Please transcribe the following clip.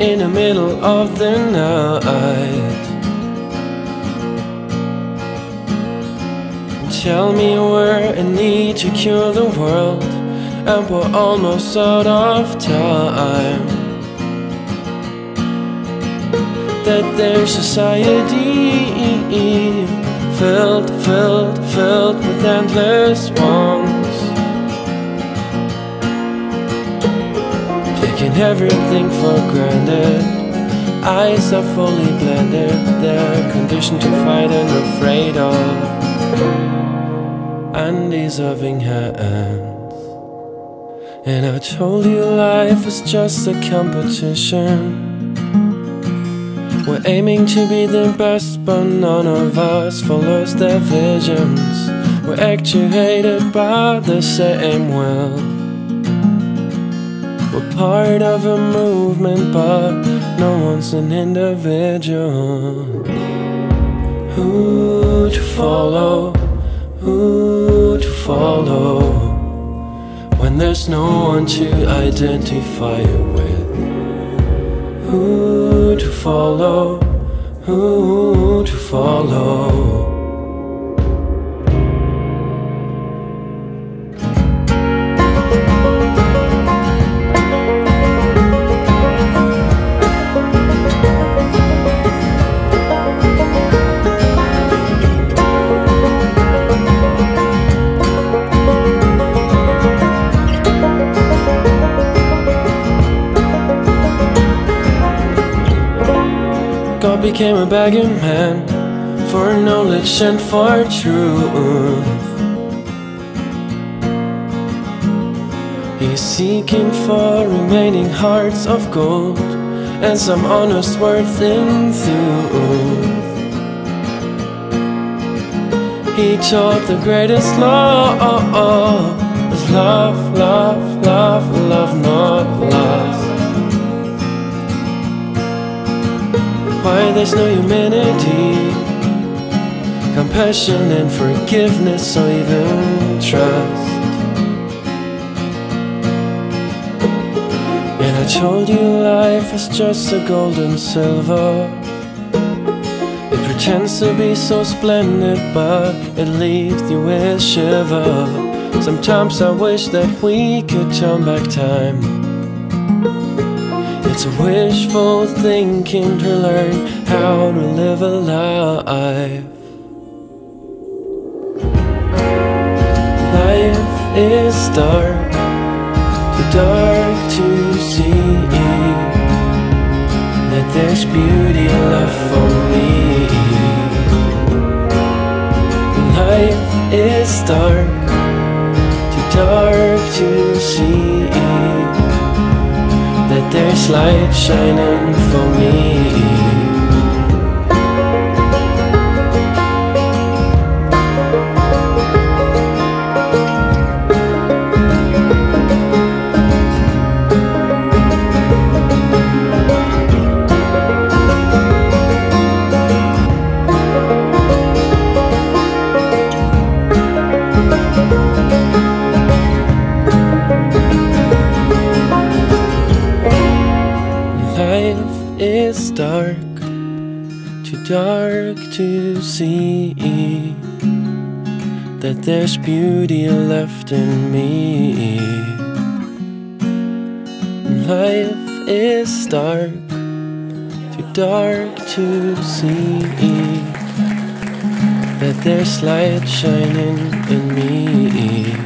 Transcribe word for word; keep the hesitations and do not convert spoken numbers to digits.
in the middle of the night. Tell me where I need to cure the world, and we're almost out of time. That their society filled, filled, filled with endless wants, taking everything for granted. Eyes are fully blended, they're conditioned to fight and afraid of undeserving hands. And I told you life is just a competition. We're aiming to be the best, but none of us follows their visions. We're actuated by the same will. We're part of a movement, but no one's an individual. Who to follow? Who to follow when there's no one to identify with? Who to follow? Who to follow? God became a begging man for knowledge and for truth. He's seeking for remaining hearts of gold and some honest worth in truth. He taught the greatest law is love, love, love, love, not lust. Why there's no humanity, compassion and forgiveness, or even trust. And I told you life is just a gold and silver. It pretends to be so splendid, but it leaves you with shiver. Sometimes I wish that we could turn back time. It's a wishful thinking to learn how to live a life. Life is dark, too dark to see that there's beauty left for me. Life is dark, too dark to see that there's light shining for me. Life is dark, too dark to see that there's beauty left in me. Life is dark, too dark to see that there's light shining in me.